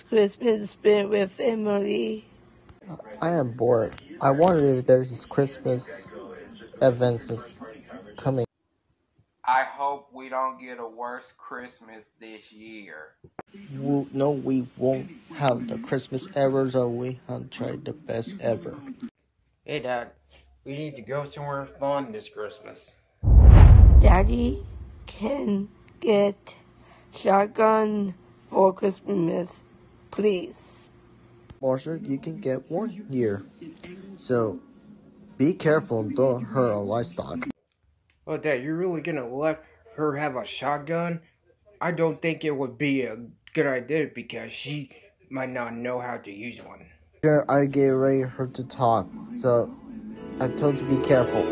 this Christmas spent with Emily? I am bored. I wonder if there's Christmas events coming. I hope we don't get a worse Christmas this year. No, we won't have the Christmas ever, so we have tried the best ever. Hey, Dad, we need to go somewhere fun this Christmas. Daddy can get shotgun for Christmas, please. Marcia, you can get 1 year. So, be careful and don't hurt our livestock. Oh, Dad, you're really gonna let her have a shotgun? I don't think it would be a good idea because she might not know how to use one. Sure, I get ready for her to talk, so I told you to be careful.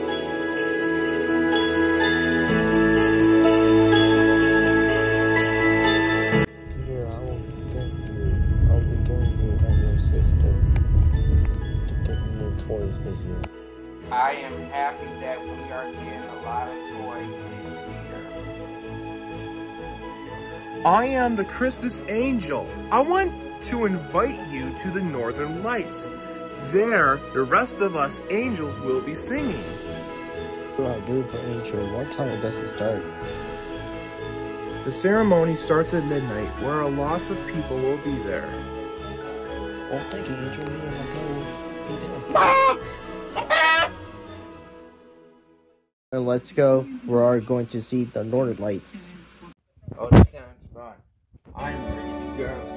Here, I will be getting you and your sister to get new toys this year. I am happy that we are getting a lot of toys this year. I am the Christmas angel. I want to invite you to the Northern Lights. There, the rest of us angels will be singing. Beautiful angel, what time does it start? The ceremony starts at midnight, where lots of people will be there. Oh, thank you, angel. Me and my brother will be there. And let's go. We are going to see the Northern Lights. Oh, that sounds fun. I'm ready to go.